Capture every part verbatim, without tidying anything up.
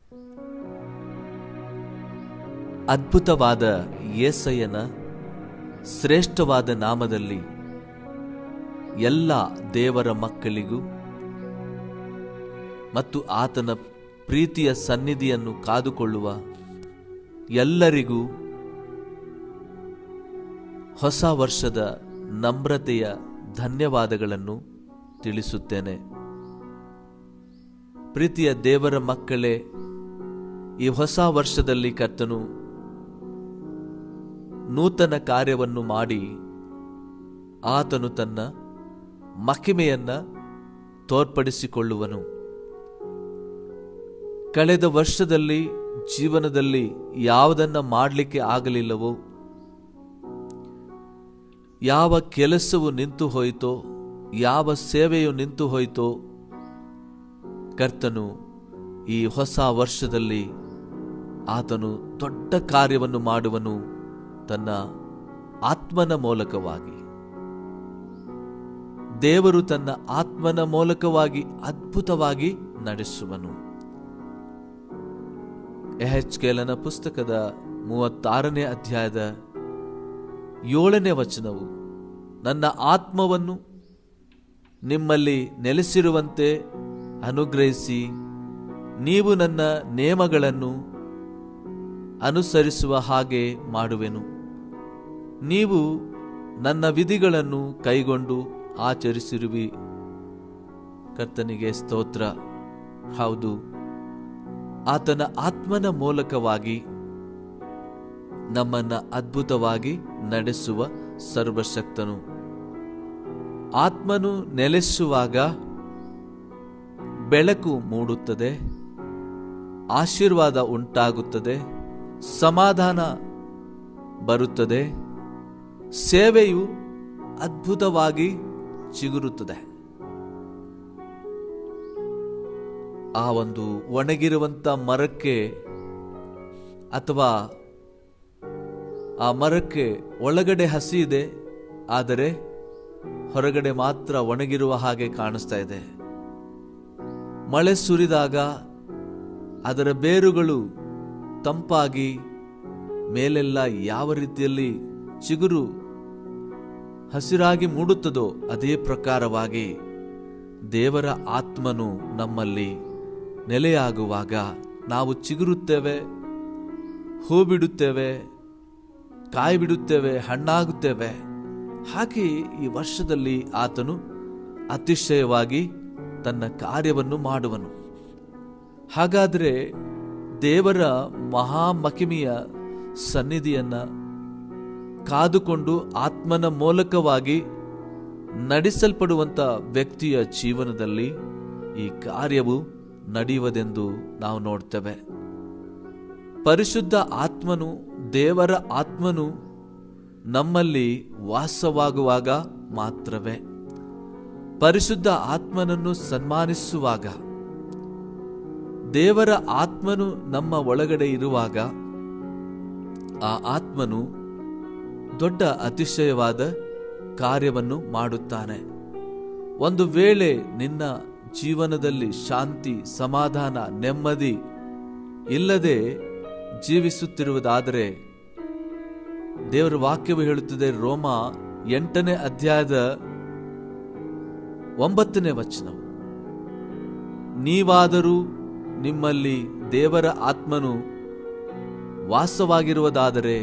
ಅದ್ಭುತವಾದ ಯೇಸಯ್ಯನ ಶ್ರೇಷ್ಠವಾದ ನಾಮದಲ್ಲಿ ಎಲ್ಲ ದೇವರ ಮಕ್ಕಳಿಗೂ ಮತ್ತು ಆತನ ಪ್ರೀತಿಯ ಸನ್ನಿಧಿಯನ್ನು ಕಾದುಕೊಳ್ಳುವ ಎಲ್ಲರಿಗೂ ಹೊಸ ವರ್ಷದ ನಮ್ರತೆಯ ಧನ್ಯವಾದಗಳನ್ನು ತಿಳಿಸುತ್ತೇನೆ. ಪ್ರೀತಿಯ ದೇವರ ಮಕ್ಕಳೇ, ಈ ಹೊಸ ವರ್ಷದಲ್ಲಿ ಕರ್ತನು ನೂತನ ಕಾರ್ಯವನ್ನು ಮಾಡಿ ಆತನು ತನ್ನ ಮಹಿಮೆಯನ್ನ ತೋರ್ಪಡಿಸಿಕೊಳ್ಳುವನು. ಕಳೆದ ವರ್ಷದಲ್ಲಿ ಜೀವನದಲ್ಲಿ ಯಾವುದನ್ನ ಮಾಡಲಿಕ್ಕೆ ಆಗಲಿಲ್ಲವೋ, ಯಾವ ಕೆಲಸವು ನಿಂತು ಹೋಯಿತೋ, ಯಾವ ಸೇವೆಯು ನಿಂತು ಹೋಯಿತೋ, ಕರ್ತನು ಈ ಹೊಸ ವರ್ಷದಲ್ಲಿ ಆತನು ದೊಡ್ಡ ಕಾರ್ಯವನ್ನು ಮಾಡುವನು. ತನ್ನ ಆತ್ಮನ ಮೂಲಕವಾಗಿ ದೇವರು ತನ್ನ ಆತ್ಮನ ಮೂಲಕವಾಗಿ ಅದ್ಭುತವಾಗಿ ನಡೆಸುವನು. ಯೆಹೆಜ್ಕೇಲನ ಪುಸ್ತಕದ ಮೂವತ್ತಾರನೇ ಅಧ್ಯಾಯದ ಏಳನೇ ವಚನವು, ನನ್ನ ಆತ್ಮವನ್ನು ನಿಮ್ಮಲ್ಲಿ ನೆಲೆಸಿರುವಂತೆ ಅನುಗ್ರಹಿಸಿ ನೀವು ನನ್ನ ನೇಮಗಳನ್ನು ಅನುಸರಿಸುವ ಹಾಗೆ ಮಾಡುವೆನು. ನೀವು ನನ್ನ ವಿಧಿಗಳನ್ನು ಕೈಗೊಂಡು ಆಚರಿಸಿರುವಿ. ಕರ್ತನಿಗೆ ಸ್ತೋತ್ರ. ಹೌದು, ಆತನ ಆತ್ಮನ ಮೂಲಕವಾಗಿ ನಮ್ಮನ್ನ ಅದ್ಭುತವಾಗಿ ನಡೆಸುವ ಸರ್ವಶಕ್ತನು. ಆತ್ಮನು ನೆಲೆಸುವಾಗ ಬೆಳಕು ಮೂಡುತ್ತದೆ, ಆಶೀರ್ವಾದ ಉಂಟಾಗುತ್ತದೆ, ಸಮಾಧಾನ ಬರುತ್ತದೆ, ಸೇವೆಯು ಅದ್ಭುತವಾಗಿ ಚಿಗುರುತ್ತದೆ. ಆ ಒಂದು ಒಣಗಿರುವಂತ ಮರಕ್ಕೆ ಅಥವಾ ಆ ಮರಕ್ಕೆ ಒಳಗಡೆ ಹಸಿ ಇದೆ, ಆದರೆ ಹೊರಗಡೆ ಮಾತ್ರ ಒಣಗಿರುವ ಹಾಗೆ ಕಾಣಿಸ್ತಾ ಇದೆ. ಮಳೆ ಸುರಿದಾಗ ಅದರ ಬೇರುಗಳು ತಂಪಾಗಿ ಮೇಲೆಲ್ಲ ಯಾವ ರೀತಿಯಲ್ಲಿ ಚಿಗುರು ಹಸಿರಾಗಿ ಮೂಡುತ್ತದೋ ಅದೇ ಪ್ರಕಾರವಾಗಿ ದೇವರ ಆತ್ಮನು ನಮ್ಮಲ್ಲಿ ನೆಲೆಯಾಗುವಾಗ ನಾವು ಚಿಗುರುತ್ತೇವೆ, ಹೂ ಬಿಡುತ್ತೇವೆ, ಕಾಯಿ ಬಿಡುತ್ತೇವೆ, ಹಣ್ಣಾಗುತ್ತೇವೆ. ಹಾಗೆ ಈ ವರ್ಷದಲ್ಲಿ ಆತನು ಅತಿಶಯವಾಗಿ ತನ್ನ ಕಾರ್ಯವನ್ನು ಮಾಡುವನು. ಹಾಗಾದರೆ ದೇವರ ಮಹಾಮಹಿಮೆಯ ಸನ್ನಿಧಿಯನ್ನ ಕಾದುಕೊಂಡು ಆತ್ಮನ ಮೂಲಕವಾಗಿ ನಡೆಸಲ್ಪಡುವಂತ ವ್ಯಕ್ತಿಯ ಜೀವನದಲ್ಲಿ ಈ ಕಾರ್ಯವು ನಡೆಯುವುದೆಂದು ನಾವು ನೋಡ್ತೇವೆ. ಪರಿಶುದ್ಧ ಆತ್ಮನು, ದೇವರ ಆತ್ಮನು ನಮ್ಮಲ್ಲಿ ವಾಸವಾಗುವಾಗ ಮಾತ್ರವೇ, ಪರಿಶುದ್ಧ ಆತ್ಮನನ್ನು ಸನ್ಮಾನಿಸುವಾಗ, ದೇವರ ಆತ್ಮನು ನಮ್ಮ ಒಳಗಡೆ ಇರುವಾಗ ಆ ಆತ್ಮನು ದೊಡ್ಡ ಅತಿಶಯವಾದ ಕಾರ್ಯವನ್ನು ಮಾಡುತ್ತಾನೆ. ಒಂದು ವೇಳೆ ನಿನ್ನ ಜೀವನದಲ್ಲಿ ಶಾಂತಿ, ಸಮಾಧಾನ, ನೆಮ್ಮದಿ ಇಲ್ಲದೆ ಜೀವಿಸುತ್ತಿರುವುದಾದರೆ ದೇವರ ವಾಕ್ಯವು ಹೇಳುತ್ತದೆ, ರೋಮ ಎಂಟನೇ ಅಧ್ಯಾಯದ ಒಂಬತ್ತನೇ ವಚನ, ನೀವಾದರೂ ನಿಮ್ಮಲ್ಲಿ ದೇವರ ಆತ್ಮನು ವಾಸವಾಗಿರುವುದಾದರೆ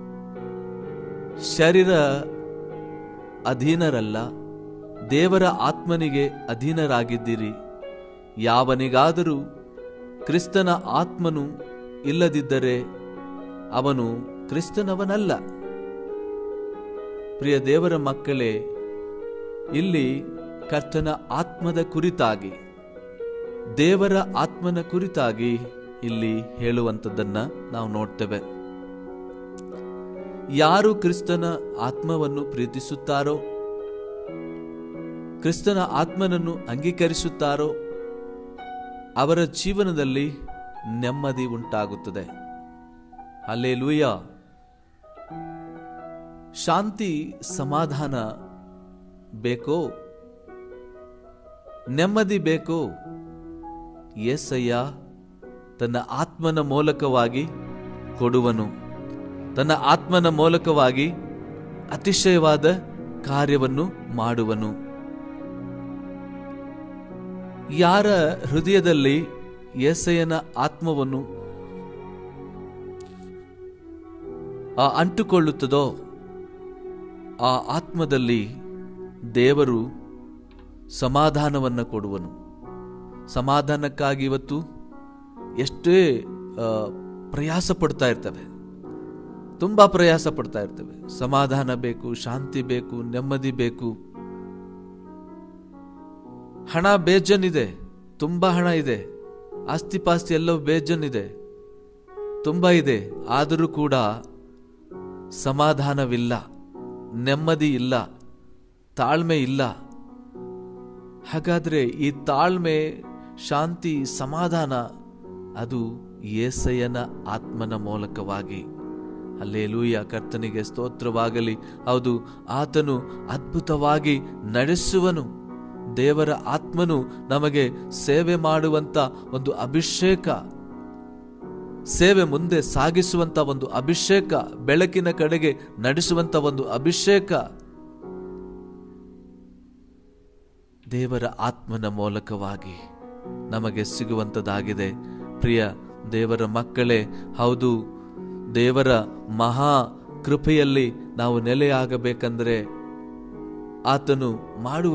ಶರೀರ ಅಧೀನರಲ್ಲ, ದೇವರ ಆತ್ಮನಿಗೆ ಅಧೀನರಾಗಿದ್ದೀರಿ. ಯಾವನಿಗಾದರೂ ಕ್ರಿಸ್ತನ ಆತ್ಮನು ಇಲ್ಲದಿದ್ದರೆ ಅವನು ಕ್ರಿಸ್ತನವನಲ್ಲ. ಪ್ರಿಯ ದೇವರ ಮಕ್ಕಳೇ, ಇಲ್ಲಿ ಕರ್ತನ ಆತ್ಮದ ಕುರಿತಾಗಿ, ದೇವರ ಆತ್ಮನ ಕುರಿತಾಗಿ ಇಲ್ಲಿ ಹೇಳುವಂಥದ್ದನ್ನ ನಾವು ನೋಡ್ತೇವೆ. ಯಾರು ಕ್ರಿಸ್ತನ ಆತ್ಮವನ್ನು ಪ್ರೀತಿಸುತ್ತಾರೋ, ಕ್ರಿಸ್ತನ ಆತ್ಮನನ್ನು ಅಂಗೀಕರಿಸುತ್ತಾರೋ ಅವರ ಜೀವನದಲ್ಲಿ ನೆಮ್ಮದಿ ಉಂಟಾಗುತ್ತದೆ. ಹಲ್ಲೆಲೂಯ. ಶಾಂತಿ, ಸಮಾಧಾನ ಬೇಕೋ? ನೆಮ್ಮದಿ ಬೇಕೋ? ಯೇಸಯ್ಯ ತನ್ನ ಆತ್ಮನ ಮೂಲಕವಾಗಿ ಕೊಡುವನು. ತನ್ನ ಆತ್ಮನ ಮೂಲಕವಾಗಿ ಅತಿಶಯವಾದ ಕಾರ್ಯವನ್ನು ಮಾಡುವನು. ಯಾರ ಹೃದಯದಲ್ಲಿ ಯೇಸಯ್ಯನ ಆತ್ಮವನ್ನು ಆ ಅಂಟುಕೊಳ್ಳುತ್ತದೋ ಆ ಆತ್ಮದಲ್ಲಿ ದೇವರು ಸಮಾಧಾನವನ್ನು ಕೊಡುವನು. ಸಮಾಧಾನಕ್ಕಾಗಿ ಇವತ್ತು ಎಷ್ಟೇ ಪ್ರಯಾಸ ಪಡ್ತಾ ಇರ್ತವೆ, ತುಂಬ ಪ್ರಯಾಸ ಪಡ್ತಾ ಇರ್ತವೆ. ಸಮಾಧಾನ ಬೇಕು, ಶಾಂತಿ ಬೇಕು, ನೆಮ್ಮದಿ ಬೇಕು. ಹಣ ಬೇಜನ್ನಿದೆ, ತುಂಬ ಹಣ ಇದೆ, ಆಸ್ತಿ ಪಾಸ್ತಿ ಎಲ್ಲವೂ ಬೇಜನ್ನಿದೆ, ತುಂಬ ಇದೆ. ಆದರೂ ಕೂಡ ಸಮಾಧಾನವಿಲ್ಲ, ನೆಮ್ಮದಿ ಇಲ್ಲ, ತಾಳ್ಮೆ ಇಲ್ಲ. ಹಾಗಾದ್ರೆ ಈ ತಾಳ್ಮೆ, ಶಾಂತಿ, ಸಮಾಧಾನ ಅದು ಯೇಸಯ್ಯನ ಆತ್ಮನ ಮೂಲಕವಾಗಿ. ಹಲ್ಲೆಲೂಯ, ಕರ್ತನಿಗೆ ಸ್ತೋತ್ರವಾಗಲಿ. ಹೌದು, ಆತನು ಅದ್ಭುತವಾಗಿ ನಡೆಸುವನು. ದೇವರ ಆತ್ಮನು ನಮಗೆ ಸೇವೆ ಮಾಡುವಂತ ಒಂದು ಅಭಿಷೇಕ, ಸೇವೆ ಮುಂದೆ ಸಾಗಿಸುವಂತ ಒಂದು ಅಭಿಷೇಕ, ಬೆಳಕಿನ ಕಡೆಗೆ ನಡೆಸುವಂತ ಒಂದು ಅಭಿಷೇಕ ದೇವರ ಆತ್ಮನ ಮೂಲಕವಾಗಿ ನಮಗೆ ಸಿಗುವಂತದಾಗಿದೆ. ಪ್ರಿಯ ದೇವರ ಮಕ್ಕಳೇ, ಹೌದು, ದೇವರ ಮಹಾ ಕೃಪೆಯಲ್ಲಿ ನಾವು ನೆಲೆಯಾಗಬೇಕಂದ್ರೆ ಆತನು ಮಾಡುವ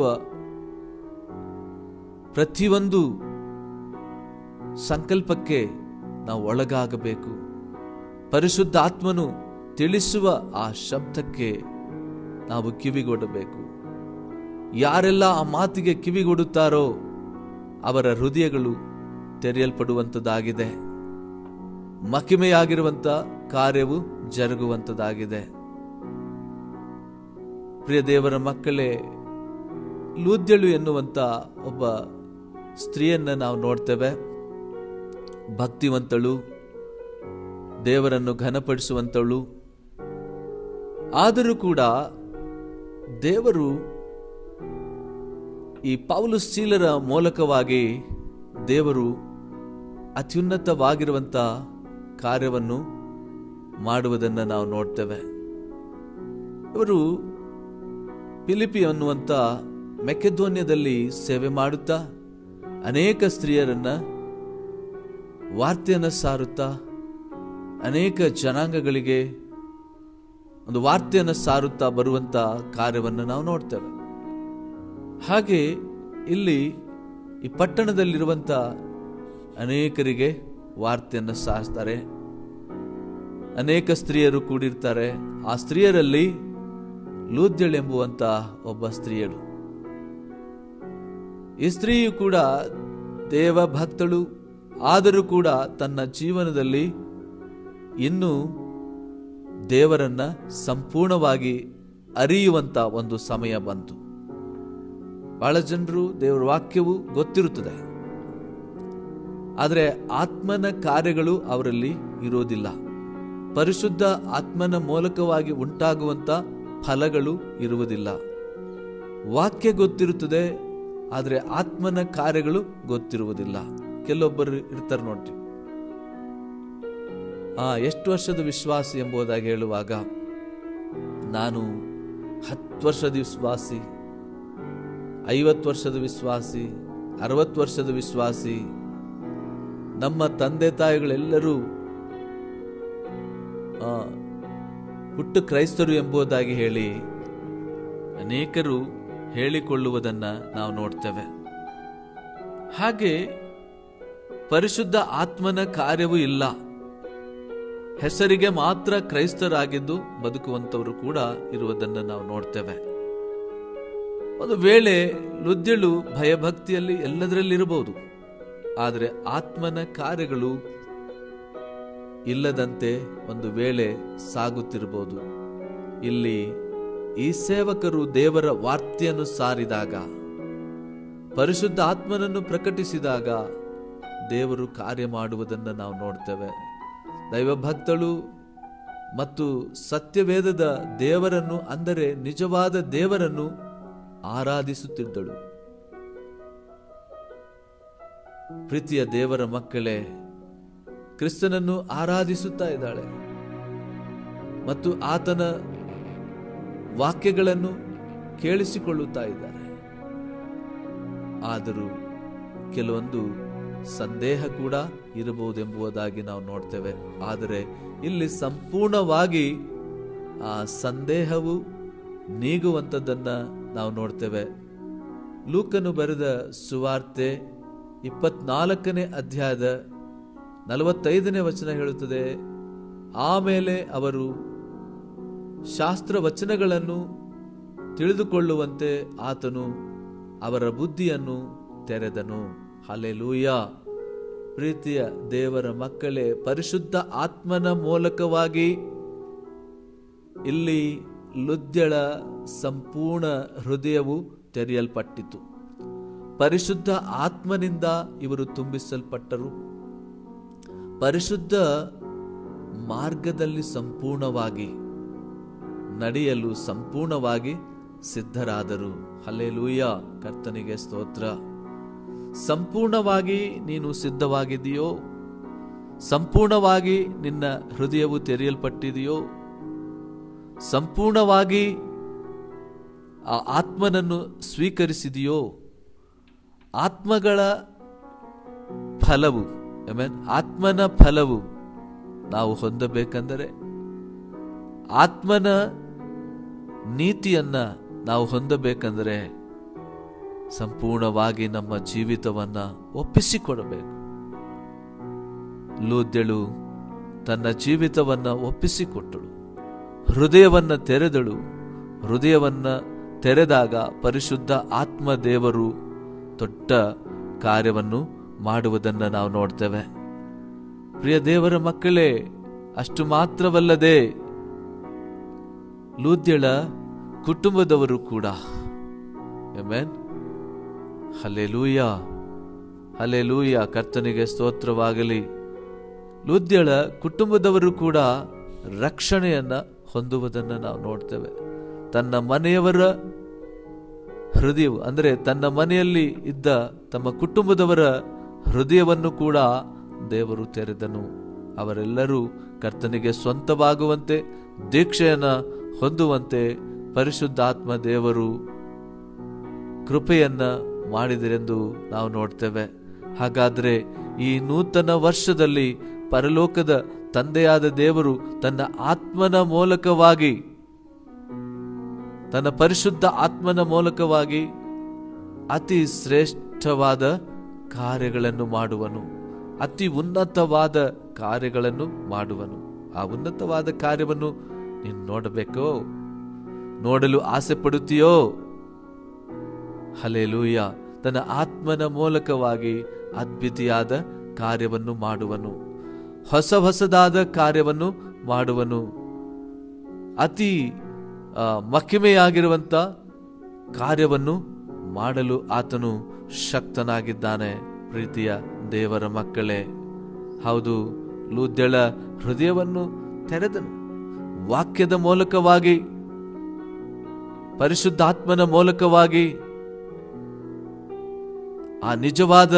ಪ್ರತಿಯೊಂದು ಸಂಕಲ್ಪಕ್ಕೆ ನಾವು ಒಳಗಾಗಬೇಕು. ಪರಿಶುದ್ಧ ಆತ್ಮನು ತಿಳಿಸುವ ಆ ಶಬ್ದಕ್ಕೆ ನಾವು ಕಿವಿಗೊಡಬೇಕು. ಯಾರೆಲ್ಲ ಆ ಮಾತಿಗೆ ಕಿವಿಗೊಡುತ್ತಾರೋ ಅವರ ಹೃದಯಗಳು ತೆರೆಯಲ್ಪಡುವಂಥದ್ದಾಗಿದೆ. ಮಹಿಮೆಯಾಗಿರುವಂಥ ಕಾರ್ಯವು ಜರುಗುವಂಥದ್ದಾಗಿದೆ. ಪ್ರಿಯ ದೇವರ ಮಕ್ಕಳೇ, ಲೂದ್ಯಳು ಎನ್ನುವಂಥ ಒಬ್ಬ ಸ್ತ್ರೀಯನ್ನ ನಾವು ನೋಡ್ತೇವೆ. ಭಕ್ತಿವಂತಳು, ದೇವರನ್ನು ಘನಪಡಿಸುವಂತಳು. ಆದರೂ ಕೂಡ ದೇವರು ಈ ಪೌಲು ಸೀಲರ ಮೂಲಕವಾಗಿ ದೇವರು ಅತ್ಯುನ್ನತವಾಗಿರುವಂಥ ಕಾರ್ಯವನ್ನು ಮಾಡುವುದನ್ನು ನಾವು ನೋಡ್ತೇವೆ. ಇವರು ಫಿಲಿಪಿ ಅನ್ನುವಂಥ ಮೆಕೆದೋನ್ಯದಲ್ಲಿ ಸೇವೆ ಮಾಡುತ್ತಾ ಅನೇಕ ಸ್ತ್ರೀಯರನ್ನ ವಾರ್ತೆಯನ್ನು ಸಾರುತ್ತಾ ಅನೇಕ ಜನಾಂಗಗಳಿಗೆ ಒಂದು ವಾರ್ತೆಯನ್ನು ಸಾರುತ್ತಾ ಬರುವಂತ ಕಾರ್ಯವನ್ನು ನಾವು ನೋಡ್ತೇವೆ. ಹಾಗೆ ಇಲ್ಲಿ ಈ ಪಟ್ಟಣದಲ್ಲಿರುವಂತ ಅನೇಕರಿಗೆ ವಾರ್ತೆಯನ್ನು ಸಾರಿಸ್ತಾರೆ. ಅನೇಕ ಸ್ತ್ರೀಯರು ಕೂಡಿರ್ತಾರೆ. ಆ ಸ್ತ್ರೀಯರಲ್ಲಿ ಲೂದ್ಯಳು ಎಂಬುವಂತ ಒಬ್ಬ ಸ್ತ್ರೀಯಳು. ಈ ಸ್ತ್ರೀಯು ಕೂಡ ದೇವ ಭಕ್ತಳು. ಆದರೂ ಕೂಡ ತನ್ನ ಜೀವನದಲ್ಲಿ ಇನ್ನೂ ದೇವರನ್ನ ಸಂಪೂರ್ಣವಾಗಿ ಅರಿಯುವಂತ ಒಂದು ಸಮಯ ಬಂತು. ಬಹಳ ಜನರು ದೇವರ ವಾಕ್ಯವು ಗೊತ್ತಿರುತ್ತದೆ, ಆದರೆ ಆತ್ಮನ ಕಾರ್ಯಗಳು ಅವರಲ್ಲಿ ಇರೋದಿಲ್ಲ. ಪರಿಶುದ್ಧ ಆತ್ಮನ ಮೂಲಕವಾಗಿ ಉಂಟಾಗುವಂತ ಫಲಗಳು ಇರುವುದಿಲ್ಲ. ವಾಕ್ಯ ಗೊತ್ತಿರುತ್ತದೆ, ಆದರೆ ಆತ್ಮನ ಕಾರ್ಯಗಳು ಗೊತ್ತಿರುವುದಿಲ್ಲ. ಕೆಲವೊಬ್ಬರು ಇರ್ತಾರೆ ನೋಡ್ರಿ, ಆ ಎಷ್ಟು ವರ್ಷದ ವಿಶ್ವಾಸಿ ಎಂಬುದಾಗಿ ಹೇಳುವಾಗ ನಾನು ಹತ್ತು ವರ್ಷದ ವಿಶ್ವಾಸಿ, ಐವತ್ತು ವರ್ಷದ ವಿಶ್ವಾಸಿ, ಅರವತ್ತು ವರ್ಷದ ವಿಶ್ವಾಸಿ, ನಮ್ಮ ತಂದೆ ತಾಯಿಗಳೆಲ್ಲರೂ ಹುಟ್ಟು ಕ್ರೈಸ್ತರು ಎಂಬುದಾಗಿ ಹೇಳಿ ಅನೇಕರು ಹೇಳಿಕೊಳ್ಳುವುದನ್ನ ನಾವು ನೋಡ್ತೇವೆ. ಹಾಗೆ ಪರಿಶುದ್ಧ ಆತ್ಮನ ಕಾರ್ಯವೂ ಇಲ್ಲ. ಹೆಸರಿಗೆ ಮಾತ್ರ ಕ್ರೈಸ್ತರಾಗಿದ್ದು ಬದುಕುವಂತವರು ಕೂಡ ಇರುವುದನ್ನು ನಾವು ನೋಡ್ತೇವೆ. ಒಂದು ವೇಳೆ ಲುದ್ಯಳು ಭಯಭಕ್ತಿಯಲ್ಲಿ ಎಲ್ಲದರಲ್ಲಿರಬಹುದು, ಆದರೆ ಆತ್ಮನ ಕಾರ್ಯಗಳು ಇಲ್ಲದಂತೆ ಒಂದು ವೇಳೆ ಸಾಗುತ್ತಿರಬಹುದು. ಇಲ್ಲಿ ಈ ಸೇವಕರು ದೇವರ ವಾರ್ತೆಯನ್ನು ಸಾರಿದಾಗ, ಪರಿಶುದ್ಧ ಆತ್ಮನನ್ನು ಪ್ರಕಟಿಸಿದಾಗ ದೇವರು ಕಾರ್ಯ ಮಾಡುವುದನ್ನು ನಾವು ನೋಡ್ತೇವೆ. ದೈವಭಕ್ತಳು ಮತ್ತು ಸತ್ಯವೇದದ ದೇವರನ್ನು, ಅಂದರೆ ನಿಜವಾದ ದೇವರನ್ನು ಆರಾಧಿಸುತ್ತಿದ್ದಳು. ಪ್ರೀತಿಯ ದೇವರ ಮಕ್ಕಳೇ, ಕ್ರಿಸ್ತನನ್ನು ಆರಾಧಿಸುತ್ತಾ ಇದ್ದಾಳೆ ಮತ್ತು ಆತನ ವಾಕ್ಯಗಳನ್ನು ಕೇಳಿಸಿಕೊಳ್ಳುತ್ತಾ ಇದ್ದಾರೆ. ಆದರೂ ಕೆಲವೊಂದು ಸಂದೇಹ ಕೂಡ ಇರಬಹುದೆಂಬುದಾಗಿ ನಾವು ನೋಡ್ತೇವೆ. ಆದರೆ ಇಲ್ಲಿ ಸಂಪೂರ್ಣವಾಗಿ ಆ ಸಂದೇಹವು ನೀಗುವಂಥದ್ದನ್ನ ನಾವು ನೋಡ್ತೇವೆ. ಲೂಕನು ಬರೆದ ಸುವಾರ್ತೆ ಇಪ್ಪತ್ನಾಲ್ಕನೇ ಅಧ್ಯಾಯದ ನಲವತ್ತೈದನೇ ವಚನ ಹೇಳುತ್ತದೆ, ಆಮೇಲೆ ಅವರು ಶಾಸ್ತ್ರ ವಚನಗಳನ್ನು ತಿಳಿದುಕೊಳ್ಳುವಂತೆ ಆತನು ಅವರ ಬುದ್ಧಿಯನ್ನು ತೆರೆದನು. ಹಲ್ಲೆಲೂಯ. ಪ್ರೀತಿಯ ದೇವರ ಮಕ್ಕಳೇ, ಪರಿಶುದ್ಧ ಆತ್ಮನ ಮೂಲಕವಾಗಿ ಇಲ್ಲಿ ಲುದ್ಯಳ ಸಂಪೂರ್ಣ ಹೃದಯವು ತೆರೆಯಲ್ಪಟ್ಟಿತು. ಪರಿಶುದ್ಧ ಆತ್ಮನಿಂದ ಇವರು ತುಂಬಿಸಲ್ಪಟ್ಟರು. ಪರಿಶುದ್ಧ ಮಾರ್ಗದಲ್ಲಿ ಸಂಪೂರ್ಣವಾಗಿ ನಡೆಯಲು ಸಂಪೂರ್ಣವಾಗಿ ಸಿದ್ಧರಾದರು. ಹಲ್ಲೆಲೂಯ. ಕರ್ತನಿಗೆ ಸ್ತೋತ್ರ. ಸಂಪೂರ್ಣವಾಗಿ ನೀನು ಸಿದ್ಧವಾಗಿದೆಯೋ? ಸಂಪೂರ್ಣವಾಗಿ ನಿನ್ನ ಹೃದಯವು ತೆರೆಯಲ್ಪಟ್ಟಿದೆಯೋ? ಸಂಪೂರ್ಣವಾಗಿ ಆ ಆತ್ಮನನ್ನು ಸ್ವೀಕರಿಸಿದೆಯೋ? ಆತ್ಮಗಳ ಫಲವು ಆಮೆನ್ ಆತ್ಮನ ಫಲವು ನಾವು ಹೊಂದಬೇಕೆಂದರೆ, ಆತ್ಮನ ನೀತಿಯನ್ನ ನಾವು ಹೊಂದಬೇಕೆಂದರೆ ಸಂಪೂರ್ಣವಾಗಿ ನಮ್ಮ ಜೀವಿತವನ್ನ ಒಪ್ಪಿಸಿಕೊಡಬೇಕು. ಲೂದ್ಯಳು ತನ್ನ ಜೀವಿತವನ್ನ ಒಪ್ಪಿಸಿಕೊಟ್ಟಳು, ಹೃದಯವನ್ನ ತೆರೆದಳು. ಹೃದಯವನ್ನ ತೆರೆದಾಗ ಪರಿಶುದ್ಧ ಆತ್ಮ ದೇವರು ದೊಡ್ಡ ಕಾರ್ಯವನ್ನು ಮಾಡುವುದನ್ನು ನಾವು ನೋಡ್ತೇವೆ. ಪ್ರಿಯ ದೇವರ ಮಕ್ಕಳೇ, ಅಷ್ಟು ಮಾತ್ರವಲ್ಲದೆ ಲೂದ್ಯಳ ಕುಟುಂಬದವರು ಕೂಡ ಆಮೆನ್ ಹಲ್ಲೆಲೂಯ ಹಲ್ಲೆಲೂಯ ಕರ್ತನಿಗೆ ಸ್ತೋತ್ರವಾಗಲಿ. ಲೂದ್ಯಳ ಕುಟುಂಬದವರು ಕೂಡ ರಕ್ಷಣೆಯನ್ನ ಹೊಂದುವುದನ್ನು ನಾವು ನೋಡ್ತೇವೆ. ತನ್ನ ಮನೆಯವರ ಹೃದಯವು ಅಂದರೆ ತನ್ನ ಮನೆಯಲ್ಲಿ ಇದ್ದ ತಮ್ಮ ಕುಟುಂಬದವರ ಹೃದಯವನ್ನು ಕೂಡ ದೇವರು ತೆರೆದನು. ಅವರೆಲ್ಲರೂ ಕರ್ತನಿಗೆ ಸ್ವಂತವಾಗುವಂತೆ, ದೀಕ್ಷೆಯನ್ನ ಹೊಂದುವಂತೆ ಪರಿಶುದ್ಧಾತ್ಮ ದೇವರು ಕೃಪೆಯನ್ನ ಮಾಡಿದರೆಂದು ನಾವು ನೋಡ್ತೇವೆ. ಹಾಗಾದ್ರೆ ಈ ನೂತನ ವರ್ಷದಲ್ಲಿ ಪರಲೋಕದ ತಂದೆಯಾದ ದೇವರು ತನ್ನ ಆತ್ಮನ ಮೂಲಕವಾಗಿ, ತನ್ನ ಪರಿಶುದ್ಧ ಆತ್ಮನ ಮೂಲಕವಾಗಿ ಅತಿ ಶ್ರೇಷ್ಠವಾದ ಕಾರ್ಯಗಳನ್ನು ಮಾಡುವನು, ಅತಿ ಉನ್ನತವಾದ ಕಾರ್ಯಗಳನ್ನು ಮಾಡುವನು. ಆ ಉನ್ನತವಾದ ಕಾರ್ಯವನ್ನು ನೀನು ನೋಡಬೇಕೋ? ನೋಡಲು ಆಸೆ ಪಡುತ್ತೀಯೋ? ಹಲ್ಲೆಲೂಯ. ತನ್ನ ಆತ್ಮನ ಮೂಲಕವಾಗಿ ಅದ್ವಿತೀಯಾದ ಕಾರ್ಯವನ್ನು ಮಾಡುವನು, ಹೊಸ ಹೊಸದಾದ ಕಾರ್ಯವನ್ನು ಮಾಡುವನು. ಅತಿ ಮಹಿಮೆಯಾಗಿರುವಂತ ಕಾರ್ಯವನ್ನು ಮಾಡಲು ಆತನು ಶಕ್ತನಾಗಿದ್ದಾನೆ. ಪ್ರೀತಿಯ ದೇವರ ಮಕ್ಕಳೇ, ಹೌದು, ಲೂದ್ಯಳ ಹೃದಯವನ್ನು ತೆರೆದನು. ವಾಕ್ಯದ ಮೂಲಕವಾಗಿ, ಪರಿಶುದ್ಧಾತ್ಮನ ಮೂಲಕವಾಗಿ ಆ ನಿಜವಾದ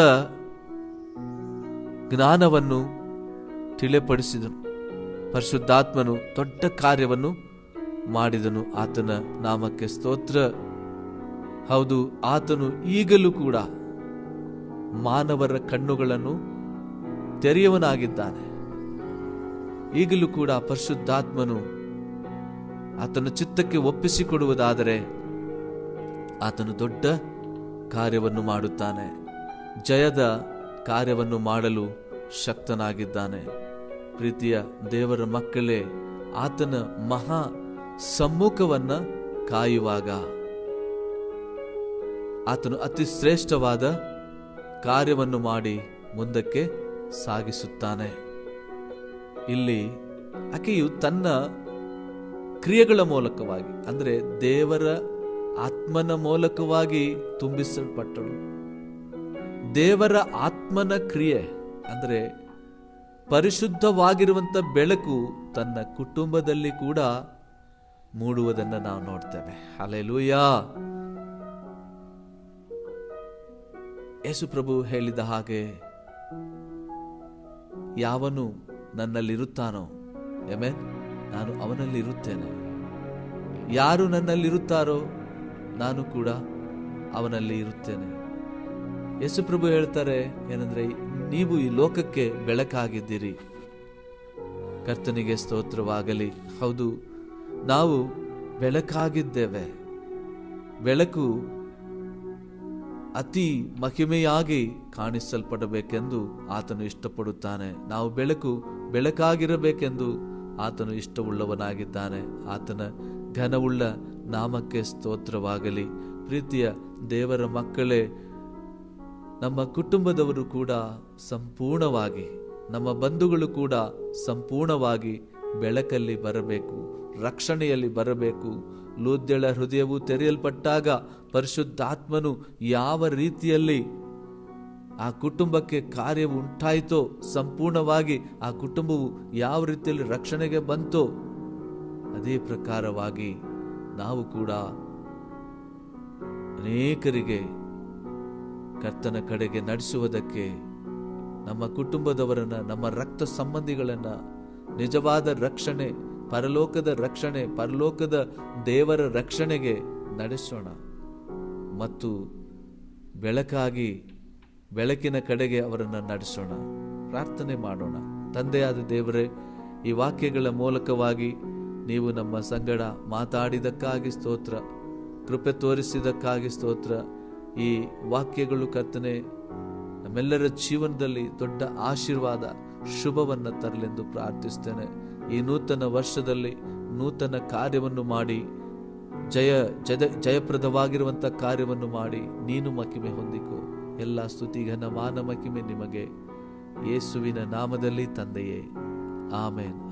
ಜ್ಞಾನವನ್ನು ತಿಳಿಪಡಿಸಿದನು. ಪರಿಶುದ್ಧಾತ್ಮನು ದೊಡ್ಡ ಕಾರ್ಯವನ್ನು ಮಾಡಿದನು. ಆತನ ನಾಮಕ್ಕೆ ಸ್ತೋತ್ರ. ಹೌದು, ಆತನು ಈಗಲೂ ಕೂಡ ಮಾನವರ ಕಣ್ಣುಗಳನ್ನು ತೆರೆಯುವನಾಗಿದ್ದಾನೆ. ಈಗಲೂ ಕೂಡ ಪರಿಶುದ್ಧಾತ್ಮನು ಆತನ ಚಿತ್ತಕ್ಕೆ ಒಪ್ಪಿಸಿಕೊಡುವುದಾದರೆ ಆತನು ದೊಡ್ಡ ಕಾರ್ಯವನ್ನು ಮಾಡುತ್ತಾನೆ, ಜಯದ ಕಾರ್ಯವನ್ನು ಮಾಡಲು ಶಕ್ತನಾಗಿದ್ದಾನೆ. ಪ್ರೀತಿಯ ದೇವರ ಮಕ್ಕಳೇ, ಆತನ ಮಹಾ ಸಮ್ಮುಖವನ್ನ ಕಾಯುವಾಗ ಆತನು ಅತಿ ಶ್ರೇಷ್ಠವಾದ ಕಾರ್ಯವನ್ನು ಮಾಡಿ ಮುಂದಕ್ಕೆ ಸಾಗಿಸುತ್ತಾನೆ. ಇಲ್ಲಿ ಆಕೆಯು ತನ್ನ ಕ್ರಿಯೆಗಳ ಮೂಲಕವಾಗಿ ಅಂದರೆ ದೇವರ ಆತ್ಮನ ಮೂಲಕವಾಗಿ ತುಂಬಿಸಲ್ಪಟ್ಟಳು. ದೇವರ ಆತ್ಮನ ಕ್ರಿಯೆ ಅಂದರೆ ಪರಿಶುದ್ಧವಾಗಿರುವಂತ ಬೆಳಕು ತನ್ನ ಕುಟುಂಬದಲ್ಲಿ ಕೂಡ ಮೂಡುವುದನ್ನು ನಾವು ನೋಡ್ತೇವೆ. ಹಲ್ಲೆಲೂಯ. ಯೇಸು ಪ್ರಭು ಹೇಳಿದ ಹಾಗೆ ಯಾವನು ನನ್ನಲ್ಲಿರುತ್ತಾನೋ ಆಮೆನ್, ನಾನು ಅವನಲ್ಲಿ ಇರುತ್ತೇನೆ. ಯಾರು ನನ್ನಲ್ಲಿರುತ್ತಾರೋ ನಾನು ಕೂಡ ಅವನಲ್ಲಿ ಇರುತ್ತೇನೆ. ಯೇಸುಪ್ರಭು ಹೇಳ್ತಾರೆ ಏನಂದ್ರೆ, ನೀವು ಈ ಲೋಕಕ್ಕೆ ಬೆಳಕಾಗಿದ್ದೀರಿ. ಕರ್ತನಿಗೆ ಸ್ತೋತ್ರವಾಗಲಿ. ಹೌದು, ನಾವು ಬೆಳಕಾಗಿದ್ದೇವೆ. ಬೆಳಕು ಅತಿ ಮಹಿಮೆಯಾಗಿ ಕಾಣಿಸಲ್ಪಡಬೇಕೆಂದು ಆತನು ಇಷ್ಟಪಡುತ್ತಾನೆ. ನಾವು ಬೆಳಕು ಬೆಳಕಾಗಿರಬೇಕೆಂದು ಆತನು ಇಷ್ಟವುಳ್ಳವನಾಗಿದ್ದಾನೆ. ಆತನ ಘನವುಳ್ಳ ನಾಮಕ್ಕೆ ಸ್ತೋತ್ರವಾಗಲಿ. ಪ್ರೀತಿಯ ದೇವರ ಮಕ್ಕಳೇ, ನಮ್ಮ ಕುಟುಂಬದವರು ಕೂಡ ಸಂಪೂರ್ಣವಾಗಿ, ನಮ್ಮ ಬಂಧುಗಳು ಕೂಡ ಸಂಪೂರ್ಣವಾಗಿ ಬೆಳಕಲ್ಲಿ ಬರಬೇಕು, ರಕ್ಷಣೆಯಲ್ಲಿ ಬರಬೇಕು. ಲೂದ್ಯಳ ಹೃದಯವು ತೆರೆಯಲ್ಪಟ್ಟಾಗ ಪರಿಶುದ್ಧಾತ್ಮನು ಯಾವ ರೀತಿಯಲ್ಲಿ ಆ ಕುಟುಂಬಕ್ಕೆ ಕಾರ್ಯವು ಉಂಟಾಯಿತೋ, ಸಂಪೂರ್ಣವಾಗಿ ಆ ಕುಟುಂಬವು ಯಾವ ರೀತಿಯಲ್ಲಿ ರಕ್ಷಣೆಗೆ ಬಂತೋ, ಅದೇ ಪ್ರಕಾರವಾಗಿ ನಾವು ಕೂಡ ಅನೇಕರಿಗೆ ಕರ್ತನ ಕಡೆಗೆ ನಡೆಸುವುದಕ್ಕೆ, ನಮ್ಮ ಕುಟುಂಬದವರನ್ನ, ನಮ್ಮ ರಕ್ತ ಸಂಬಂಧಿಗಳನ್ನ ನಿಜವಾದ ರಕ್ಷಣೆ, ಪರಲೋಕದ ರಕ್ಷಣೆ, ಪರಲೋಕದ ದೇವರ ರಕ್ಷಣೆಗೆ ನಡೆಸೋಣ ಮತ್ತು ಬೆಳಕಾಗಿ ಬೆಳಕಿನ ಕಡೆಗೆ ಅವರನ್ನು ನಡೆಸೋಣ. ಪ್ರಾರ್ಥನೆ ಮಾಡೋಣ. ತಂದೆಯಾದ ದೇವರೇ, ಈ ವಾಕ್ಯಗಳ ಮೂಲಕವಾಗಿ ನೀವು ನಮ್ಮ ಸಂಗಡ ಮಾತಾಡಿದಕ್ಕಾಗಿ ಸ್ತೋತ್ರ, ಕೃಪೆ ತೋರಿಸಿದಕ್ಕಾಗಿ ಸ್ತೋತ್ರ. ಈ ವಾಕ್ಯಗಳು ಕರ್ತನೆ ನಮ್ಮೆಲ್ಲರ ಜೀವನದಲ್ಲಿ ದೊಡ್ಡ ಆಶೀರ್ವಾದ, ಶುಭವನ್ನು ತರಲೆಂದು ಪ್ರಾರ್ಥಿಸ್ತೇನೆ. ಈ ನೂತನ ವರ್ಷದಲ್ಲಿ ನೂತನ ಕಾರ್ಯವನ್ನು ಮಾಡಿ, ಜಯ ಜಯ ಜಯಪ್ರದವಾಗಿರುವಂಥ ಕಾರ್ಯವನ್ನು ಮಾಡಿ ನೀನು ಮಹಿಮೆ ಹೊಂದಿಕೋ. ಎಲ್ಲ ಸ್ತುತಿ ಘನ ಮಾನ ಮಹಿಮೆ ನಿಮಗೆ, ಯೇಸುವಿನ ನಾಮದಲ್ಲಿ ತಂದೆಯೇ, ಆಮೇನ್.